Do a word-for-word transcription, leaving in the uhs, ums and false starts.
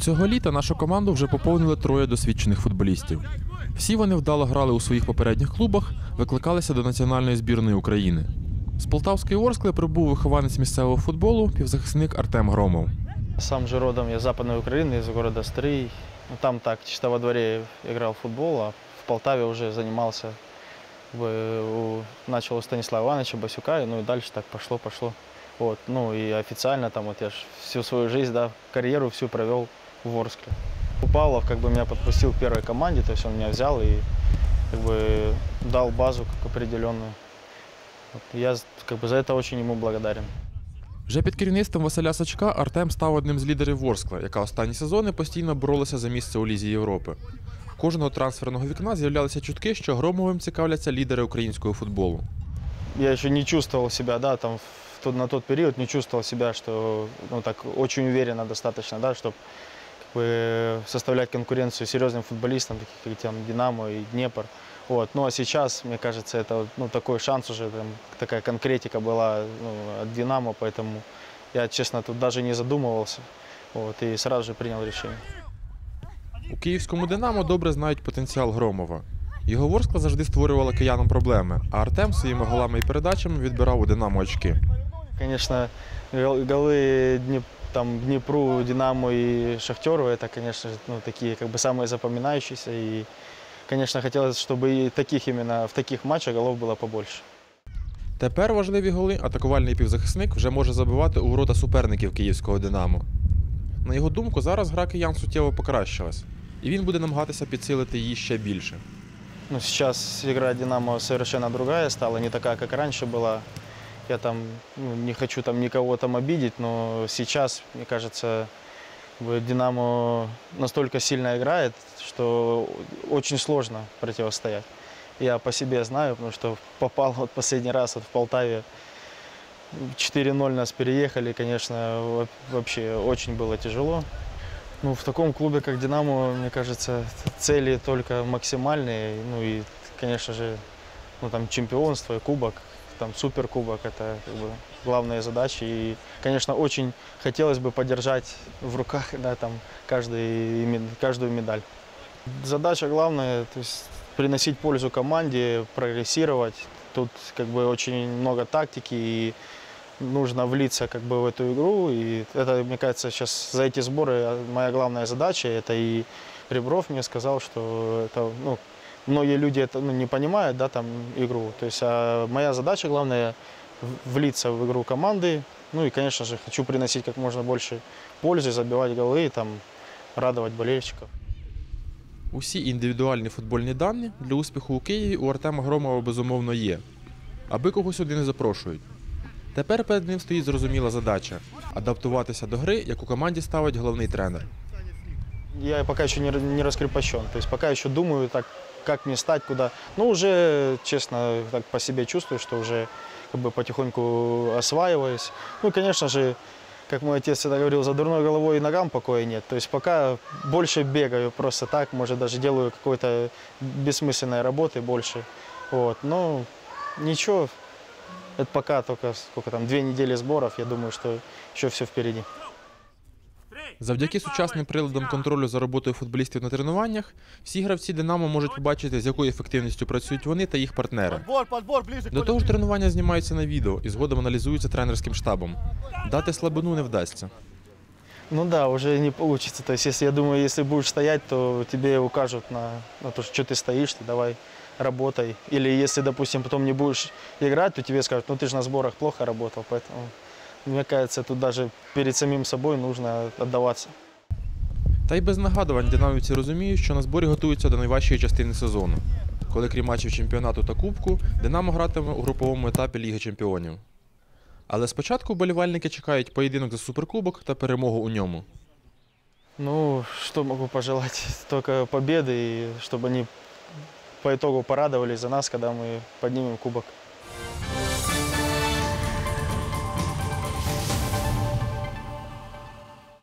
Цього літа нашу команду вже поповнили троє досвідчених футболістів. Всі вони вдало грали у своїх попередніх клубах, викликалися до національної збірної України. З Полтавської Ворскли прибув вихованець місцевого футболу, півзахисник Артем Громов. Сам же родом я из Западной Украины, из города Стрий. Там так, чисто во дворе играл в футбол, а в Полтаве уже занимался. Как бы, у, начал у Станислава Ивановича Басюка, ну и дальше так пошло-пошло. Вот, ну и официально там вот я ж всю свою жизнь, да, карьеру всю провел в Ворскле. Павлов как бы меня подпустил к первой команде, то есть он меня взял и как бы дал базу как определенную. Вот, я как бы за это очень ему благодарен. Вже під керівництвом Василя Сачка Артем став одним з лідерів Ворскли, яка останні сезони постійно боролася за місце у Лізі Європи. Кожного трансферного вікна з'являлися чутки, що Громовим цікавляться лідери українського футболу. Я ще не чувствовал себя, да, там в, на тот период не чувствовал себя, что, ну, так очень уверенно достаточно, да, чтобы как бы составлять конкуренцию серьезным футболистам, таких как там Динамо и Днепр. Вот. Ну а сейчас, мне кажется, это, ну, такой шанс уже, там, такая конкретика была, ну, от Динамо, поэтому я, честно, тут даже не задумывался, вот, и сразу же принял решение. У київському «Динамо» добре знають потенціал Громова. Його Ворскла завжди створювала киянам проблеми, а Артем своїми голами і передачами відбирав у «Динамо» очки. Конечно, голы Днеп, там, Днепру, Динамо и Шахтеру, это, конечно, ну, такие как бы самые запоминающиеся. И, конечно, хотелось, чтобы и таких именно в таких матчах голов было побольше. Тепер важливі голи атакувальний півзахисник вже може забивати у ворота суперників київського «Динамо». На його думку, зараз гра киян суттєво покращилась, і він буде намагатися підсилити її ще більше. Ну, сейчас игра «Динамо» совершенно другая стала, не такая, как раньше была. Я там, ну, не хочу там никого там обидеть, но сейчас, мне кажется, «Динамо» настолько сильно играет, что очень сложно противостоять. Я по себе знаю, потому что попал вот последний раз вот в Полтаве, четыре ноль нас переехали, конечно, вообще очень было тяжело. Ну, в таком клубе, как «Динамо», мне кажется, цели только максимальные. Ну и, конечно же, ну, там чемпионство, кубок, там суперкубок – это как бы главные задачи. И, конечно, очень хотелось бы подержать в руках, да, там, каждый, каждую медаль. Задача главная, то есть приносить пользу команде, прогрессировать. Тут как бы очень много тактики и нужно влиться как бы в эту игру. И это, мне кажется, сейчас за эти сборы моя главная задача. Это и Ребров мне сказал, что это, ну, многие люди это, ну, не понимают, да, там, игру. То есть а моя задача главная влиться в игру команды. Ну и, конечно же, хочу приносить как можно больше пользы, забивать голы, там, радовать болельщиков. Усі індивідуальні футбольні дані для успіху у Києві у Артема Громова безумовно є. Аби когось сюди не запрошують. Тепер перед ним стоїть зрозуміла задача – адаптуватися до гри, яку команді ставить головний тренер. Я пока еще не раскрепощен, то есть пока еще думаю, так, как мне стать, куда. Ну, уже, честно, так по себе чувствую, что уже как бы потихоньку осваиваюсь. Ну, конечно же, как мой отец всегда говорил, за дурной головой и ногам покоя нет. То есть пока больше бегаю просто так, может, даже делаю какой-то бессмысленной работы больше. Вот. Но ничего, это пока только сколько там, две недели сборов, я думаю, что еще все впереди. Завдяки сучасним приладам контролю за роботою футболістів на тренуваннях, всі гравці «Динамо» можуть побачити, з якою ефективністю працюють вони та їх партнери. До того ж, тренування знімаються на відео і згодом аналізуються тренерським штабом. Дати слабину не вдасться. Ну да, уже не получится. То есть, если, я думаю, если будешь стоять, то тебе укажут на, на то, что ты стоишь, ты давай работай. Или если, допустим, потом не будешь играть, то тебе скажут, ну ты же на сборах плохо работал, поэтому... Мне кажется, тут даже перед самим собой нужно отдаваться. Та й без нагадувань динамівці розуміють, що на зборі готуються до найважчої частини сезону, коли крім матчів чемпіонату та кубку, «Динамо» гратиме у груповому етапі Ліги чемпіонів. Але спочатку вболівальники чекають поєдинок за суперкубок та перемогу у ньому. Ну, что могу пожелать? Только победы, и чтобы они по итогу порадовались за нас, когда мы поднимем кубок.